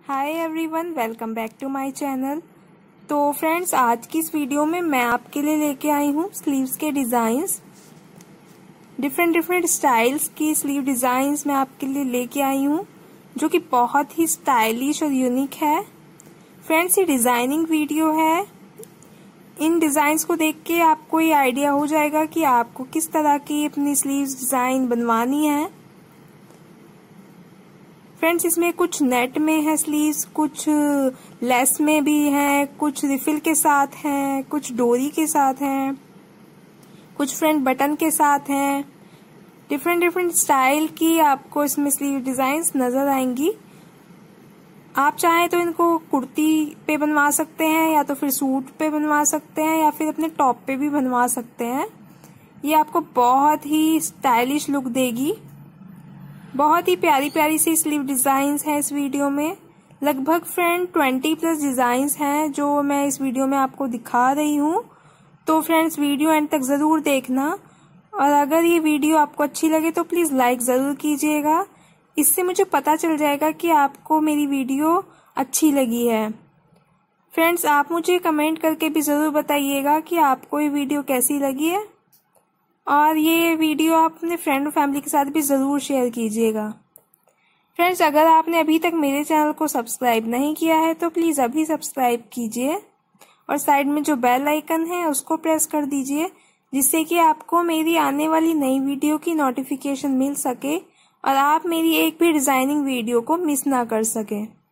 Hi everyone, welcome back to my channel. तो friends, आज की इस वीडियो में मैं आपके लिए लेके आई हूँ स्लीव्स के डिजाइन्स। डिफरेंट स्टाइल्स की स्लीव डिजाइन्स मैं आपके लिए लेके आई हूँ, जो कि बहुत ही स्टाइलिश और यूनिक है। फ्रेंड्स, ये डिजाइनिंग वीडियो है। इन डिजाइन्स को देख के आपको ये आइडिया हो जाएगा कि आपको किस तरह की अपनी स्लीव्स डिजाइन बनवानी है। फ्रेंड्स, इसमें कुछ नेट में है स्लीव्स, कुछ लेस में भी है, कुछ रिफिल के साथ है, कुछ डोरी के साथ है, कुछ फ्रंट बटन के साथ है। डिफरेंट स्टाइल की आपको इसमें स्लीव डिजाइन्स नजर आएंगी। आप चाहें तो इनको कुर्ती पे बनवा सकते हैं, या तो फिर सूट पे बनवा सकते हैं, या फिर अपने टॉप पे भी बनवा सकते हैं। ये आपको बहुत ही स्टाइलिश लुक देगी। बहुत ही प्यारी प्यारी सी स्लीव डिजाइन्स हैं इस वीडियो में। लगभग फ्रेंड 20+ डिजाइन्स हैं जो मैं इस वीडियो में आपको दिखा रही हूँ। तो फ्रेंड्स, वीडियो एंड तक जरूर देखना, और अगर ये वीडियो आपको अच्छी लगे तो प्लीज लाइक जरूर कीजिएगा। इससे मुझे पता चल जाएगा कि आपको मेरी वीडियो अच्छी लगी है। फ्रेंड्स, आप मुझे कमेंट करके भी जरूर बताइएगा कि आपको ये वीडियो कैसी लगी है, और ये वीडियो आप अपने फ्रेंड और फैमिली के साथ भी जरूर शेयर कीजिएगा। फ्रेंड्स, अगर आपने अभी तक मेरे चैनल को सब्सक्राइब नहीं किया है तो प्लीज अभी सब्सक्राइब कीजिए, और साइड में जो बेल आइकन है उसको प्रेस कर दीजिए, जिससे कि आपको मेरी आने वाली नई वीडियो की नोटिफिकेशन मिल सके और आप मेरी एक भी डिजाइनिंग वीडियो को मिस ना कर सके।